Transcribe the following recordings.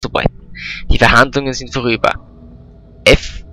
auszubeuten. Die Verhandlungen sind vorüber. F.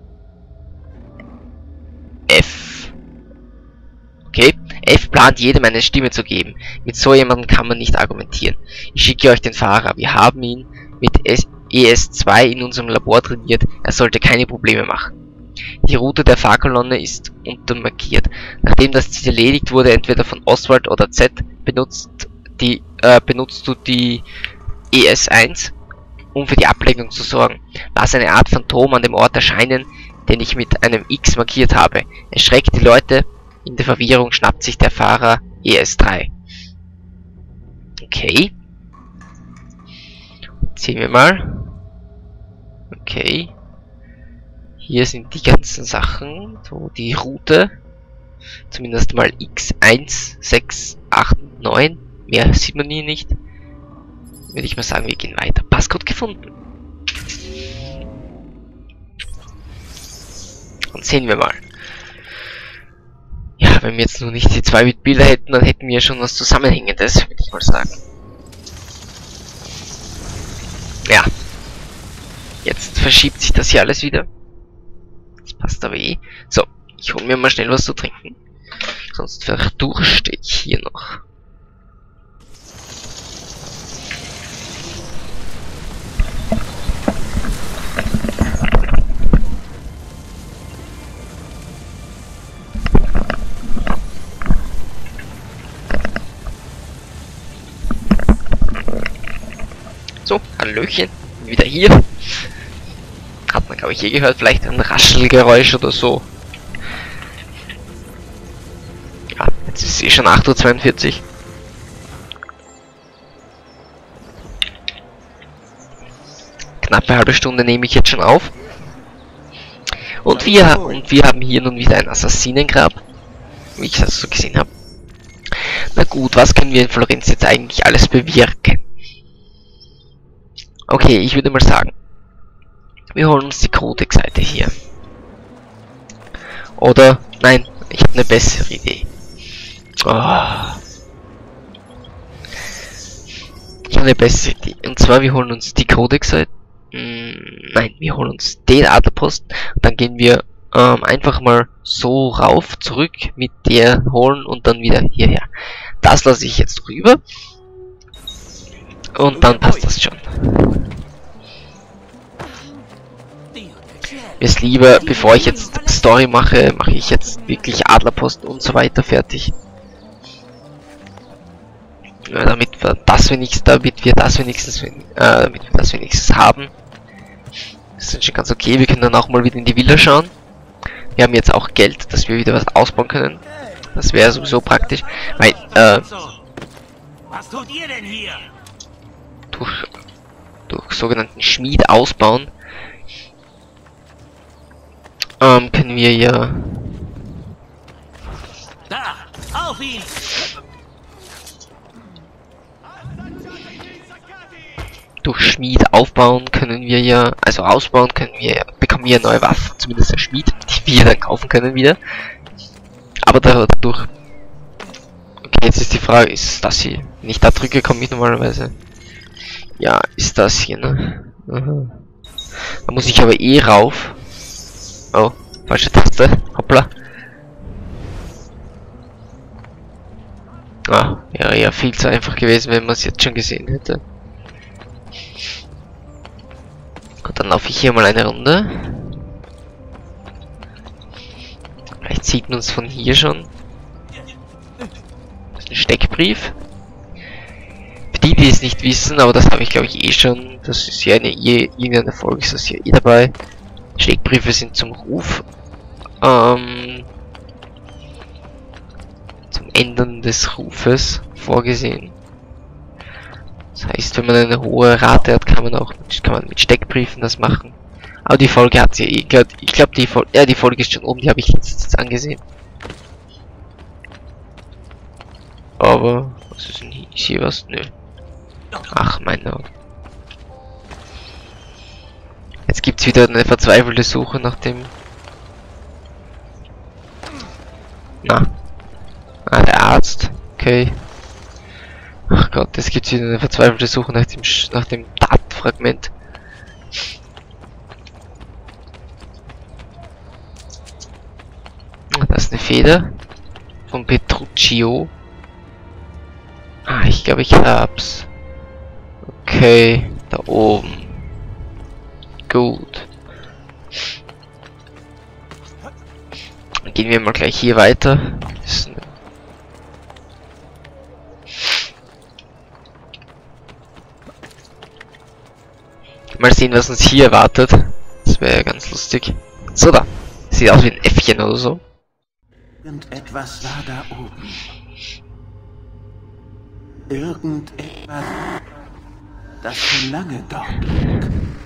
Okay. F plant jedem eine Stimme zu geben. Mit so jemandem kann man nicht argumentieren. Ich schicke euch den Fahrer. Wir haben ihn mit ES2 in unserem Labor trainiert. Er sollte keine Probleme machen. Die Route der Fahrkolonne ist untermarkiert. Nachdem das Ziel erledigt wurde, entweder von Oswald oder Z, benutzt du die ES1, um für die Ablenkung zu sorgen. Lass eine Art Phantom an dem Ort erscheinen, den ich mit einem X markiert habe. Es schreckt die Leute. In der Verwirrung schnappt sich der Fahrer ES3. Okay. Sehen wir mal. Okay. Hier sind die ganzen Sachen. So, die Route. Zumindest mal X1, 6, 8, 9. Mehr sieht man hier nicht. Würde ich mal sagen, wir gehen weiter. Passcode gefunden. Und sehen wir mal. Ja, wenn wir jetzt nur nicht die 2-Bit-Bilder hätten, dann hätten wir schon was Zusammenhängendes, würde ich mal sagen. Ja. Jetzt verschiebt sich das hier alles wieder. Das passt aber eh. So, ich hole mir mal schnell was zu trinken. Sonst verdurste ich hier noch. So, Hallöchen, wieder hier. Hat man, glaube ich, gehört, vielleicht ein Raschelgeräusch oder so. Ja, jetzt ist es eh schon 8:42 Uhr. Knappe halbe Stunde nehme ich jetzt schon auf. Und wir haben hier nun wieder ein Assassinengrab, wie ich das so gesehen habe. Na gut, was können wir in Florenz jetzt eigentlich alles bewirken? Okay, ich würde mal sagen, wir holen uns die Codex-Seite hier. Oder, nein, ich habe eine bessere Idee. Oh. Ich habe eine bessere Idee. Und zwar, wir holen uns die Codex-Seite. Nein, wir holen uns den Adlerposten. Und dann gehen wir einfach mal so rauf, zurück mit der holen und dann wieder hierher. Das lasse ich jetzt rüber. Und dann passt das schon. Mir ist lieber, bevor ich jetzt Story mache, mache ich jetzt wirklich Adlerposten und so weiter fertig. Ja, damit wir das wenigstens haben. Das ist schon ganz okay. Wir können dann auch mal wieder in die Villa schauen. Wir haben jetzt auch Geld, dass wir wieder was ausbauen können. Das wäre sowieso praktisch. Weil, was tut ihr denn hier? Durch sogenannten Schmied ausbauen können wir ja Da, auf ihn! durch Schmied aufbauen können wir ja, also ausbauen können wir, bekommen wir neue Waffen, zumindest der Schmied, die wir dann kaufen können wieder. Aber dadurch. Okay, jetzt ist die Frage, ist das hier? Wenn ich da drücke, komme ich normalerweise. Ja, ist das hier, ne? Aha. Da muss ich aber eh rauf. Oh, falsche Taste. Hoppla. Ah, wäre ja viel zu einfach gewesen, wenn man es jetzt schon gesehen hätte. Gut, dann laufe ich hier mal eine Runde. Vielleicht sieht man es von hier schon. Das ist ein Steckbrief. Für die, die es nicht wissen, aber das habe ich glaube ich eh schon. Das ist ja irgendeine Folge, ist das hier eh dabei. Steckbriefe sind zum Ruf. Zum Ändern des Rufes vorgesehen. Das heißt, wenn man eine hohe Rate hat, kann man mit Steckbriefen das machen. Aber die Folge hat sie eh, ich glaube die Folge ist schon oben, die habe ich jetzt angesehen. Aber, was ist denn hier? Ist hier was? Nö. Ach, mein Gott. Jetzt gibt's wieder eine verzweifelte Suche nach dem... Na. Ah, der Arzt. Okay. Ach Gott, es gibt wieder eine verzweifelte Suche nach dem Datenfragment. Feder von Petruccio. Ah, ich glaube, ich hab's. Okay, da oben. Gut. Gehen wir mal gleich hier weiter. Mal sehen, was uns hier erwartet. Das wäre ganz lustig. So, da. Sieht aus wie ein Äffchen oder so. Irgendetwas war da oben. Irgendetwas, das schon lange dort lag.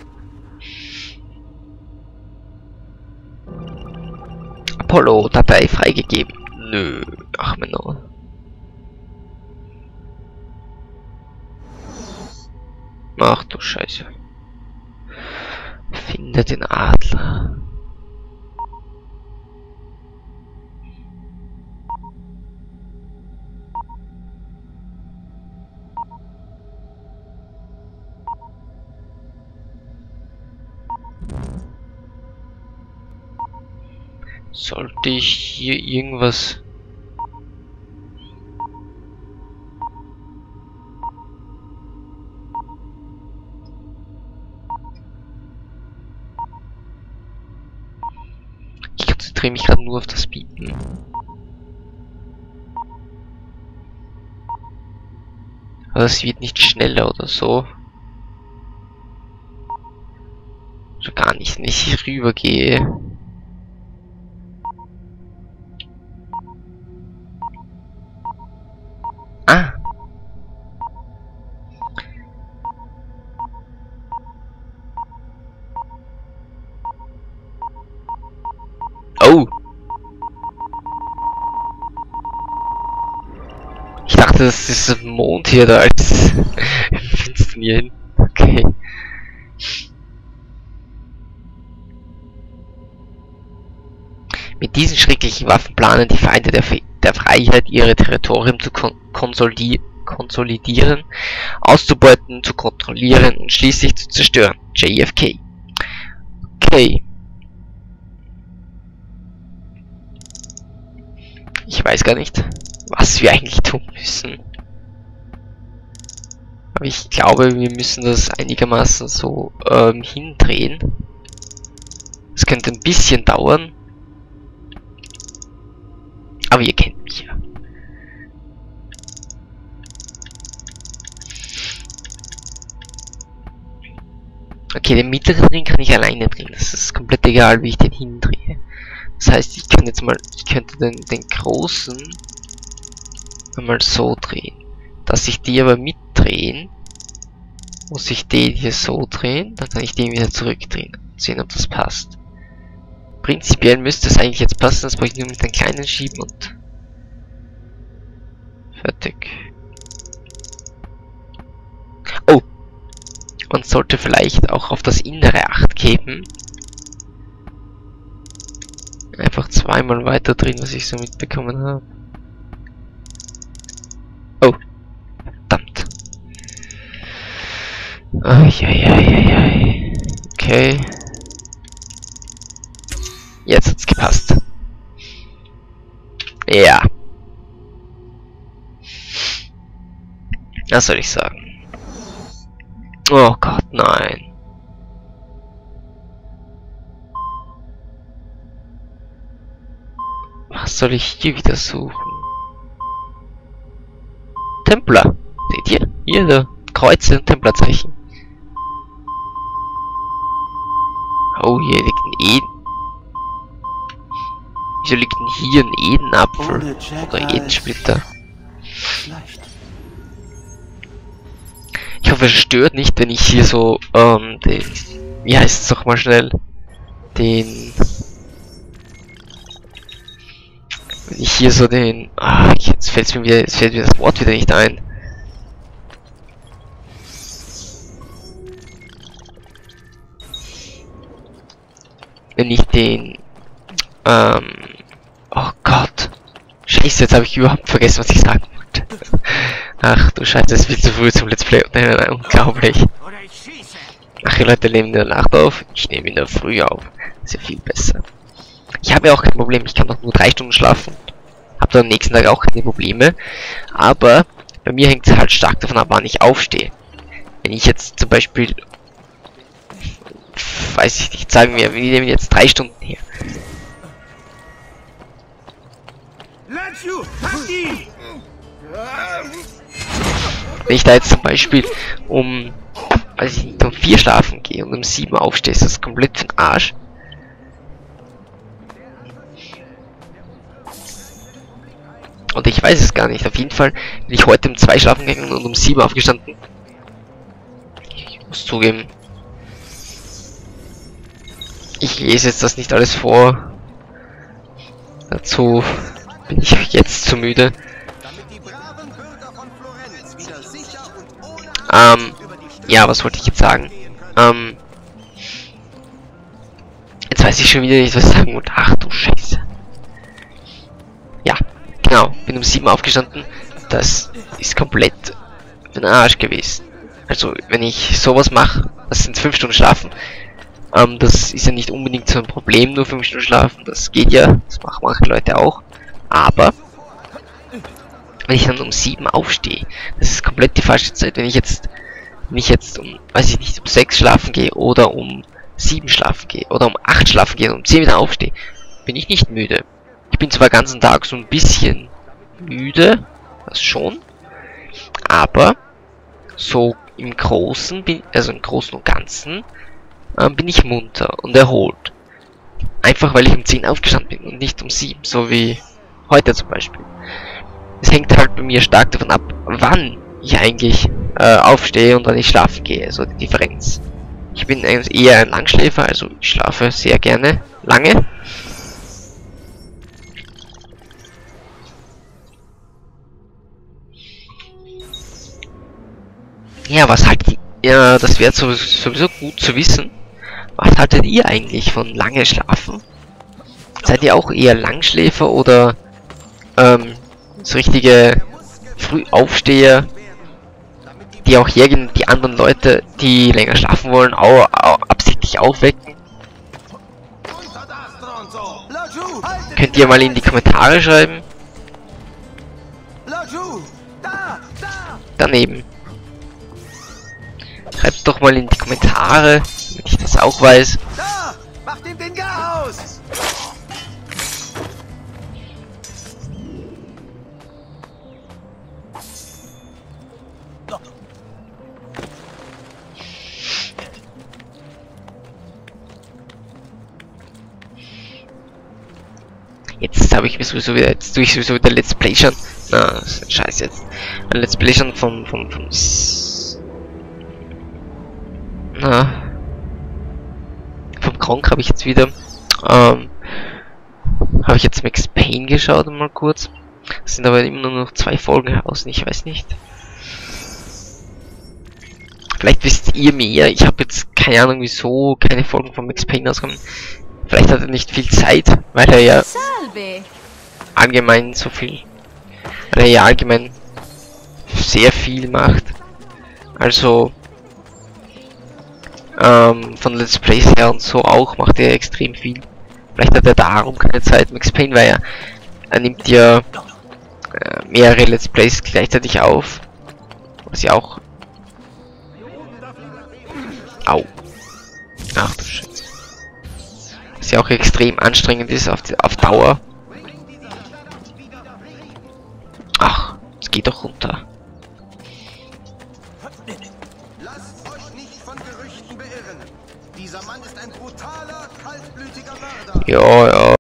Apollo, Datei freigegeben. Nö, ach Menno. Ach du Scheiße. Finde den Adler. Sollte ich hier irgendwas... Ich konzentriere mich gerade nur auf das Bieten. Aber es wird nicht schneller oder so. So gar nicht, wenn ich hier rüber gehe. Ah. Oh. Ich dachte, das ist ein Mond hier da als Finstern hier hin. Okay. Mit diesen schrecklichen Waffen planen die Feinde der Freiheit, ihre Territorium zu konsolidieren, auszubeuten, zu kontrollieren und schließlich zu zerstören. JFK. Okay. Ich weiß gar nicht, was wir eigentlich tun müssen. Aber ich glaube, wir müssen das einigermaßen so hindrehen. Es könnte ein bisschen dauern. Aber ihr kennt mich ja. Okay, den mittleren Ring kann ich alleine drehen. Das ist komplett egal, wie ich den hindrehe. Das heißt, ich kann jetzt mal, ich könnte den großen mal so drehen. Dass ich die aber mitdrehen, muss ich den hier so drehen, dann kann ich den wieder zurückdrehen. Sehen, ob das passt. Prinzipiell müsste es eigentlich jetzt passen, das brauche ich nur mit den kleinen schieben und fertig. Oh! Man sollte vielleicht auch auf das Innere Acht geben. Einfach zweimal weiter drehen, was ich so mitbekommen habe. Oh! Verdammt! Eieieiei. Okay. Jetzt hat's gepasst. Ja. Was soll ich sagen? Oh Gott, nein. Was soll ich hier wieder suchen? Templer. Seht ihr? Hier, da. Kreuze und Templerzeichen. Oh, hier liegt ein Eden. Wieso liegt denn hier ein Edenapfel? Oder Edensplitter? Ich hoffe, es stört nicht, wenn ich hier so, den... Wie heißt es doch mal schnell? Den... Wenn ich hier so den... Ah, jetzt fällt mir das Wort wieder nicht ein. Wenn ich den... Oh Gott. Scheiße, jetzt habe ich überhaupt vergessen, was ich sagen wollte. Ach du Scheiße, das ist viel zu früh zum Let's Play. Nein, unglaublich. Ach, die Leute nehmen in der Nacht auf, ich nehme in der Früh auf. Das ist ja viel besser. Ich habe ja auch kein Problem, ich kann doch nur 3 Stunden schlafen. Hab dann am nächsten Tag auch keine Probleme. Aber bei mir hängt es halt stark davon ab, wann ich aufstehe. Wenn ich jetzt zum Beispiel, weiß ich nicht, sagen wir nehmen jetzt 3 Stunden her. Wenn ich da jetzt zum Beispiel um, weiß ich nicht, um 4 schlafen gehe und um 7 aufstehe, ist das komplett für den Arsch. Und ich weiß es gar nicht. Auf jeden Fall bin ich heute um 2 schlafen gegangen und um 7 aufgestanden. Ich muss zugeben, ich lese jetzt das nicht alles vor. Dazu bin ich jetzt zu müde. Ja, was wollte ich jetzt sagen? Jetzt weiß ich schon wieder nicht, was ich sagen wollte. Ach du Scheiße. Ja, genau. Bin um 7 aufgestanden. Das ist komplett für den Arsch gewesen. Also, wenn ich sowas mache, das sind 5 Stunden schlafen. Das ist ja nicht unbedingt so ein Problem, nur 5 Stunden schlafen. Das geht ja. Das machen manche Leute auch. Aber wenn ich dann um 7 aufstehe, das ist komplett die falsche Zeit. Wenn ich jetzt um, weiß ich nicht, um 6 schlafen gehe oder um 7 schlafen gehe oder um 8 schlafen gehe und um 10 wieder aufstehe, bin ich nicht müde. Ich bin zwar den ganzen Tag so ein bisschen müde, das schon, aber so im Großen, im Großen und Ganzen, bin ich munter und erholt. Einfach weil ich um 10 aufgestanden bin und nicht um 7, so wie heute zum Beispiel. Es hängt halt bei mir stark davon ab, wann ich eigentlich aufstehe und wann ich schlafen gehe, so die Differenz. Ich bin eher ein Langschläfer, also ich schlafe sehr gerne lange. Ja, was haltet ihr, ja, das wäre sowieso gut zu wissen. Was haltet ihr eigentlich von lange Schlafen? Seid ihr auch eher Langschläfer oder so richtige Frühaufsteher, die auch hergehen, die anderen Leute, die länger schlafen wollen, auch absichtlich aufwecken? Könnt ihr mal in die Kommentare schreiben? Daneben. Schreibt doch mal in die Kommentare, damit ich das auch weiß. Macht ihm den Garaus! Jetzt habe ich mir sowieso wieder, jetzt tue ich sowieso wieder Let's Play schon. Na, das ist ein Scheiß jetzt. Ein Let's Play schon vom Kronk habe ich jetzt wieder. Habe ich jetzt Max Payne geschaut mal kurz. Es sind aber immer nur noch 2 Folgen heraus, ich weiß nicht. Vielleicht wisst ihr mehr. Ich habe jetzt keine Ahnung, wieso keine Folgen von Max Payne rauskommen. Vielleicht hat er nicht viel Zeit, weil er ja allgemein so viel, weil er ja allgemein sehr viel macht. Also von Let's Plays her und so auch macht er extrem viel. Vielleicht hat er darum keine Zeit. Max Payne, weil er nimmt ja mehrere Let's Plays gleichzeitig auf, was ja auch ach du Scheiße. Was ja auch extrem anstrengend ist auf Dauer. Ach, es geht doch runter. Lasst euch nicht von Gerüchten beirren. Dieser Mann ist ein brutaler, kaltblütiger Mörder. Ja, ja.